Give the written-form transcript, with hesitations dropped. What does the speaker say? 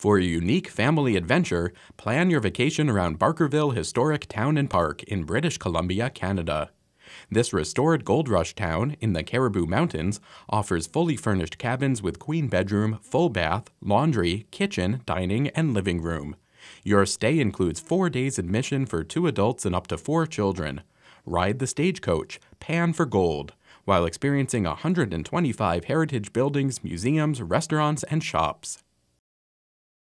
For a unique family adventure, plan your vacation around Barkerville Historic Town and Park in British Columbia, Canada. This restored gold rush town in the Cariboo Mountains offers fully furnished cabins with queen bedroom, full bath, laundry, kitchen, dining, and living room. Your stay includes 4 days admission for 2 adults and up to 4 children. Ride the stagecoach, pan for gold, while experiencing 125 heritage buildings, museums, restaurants, and shops.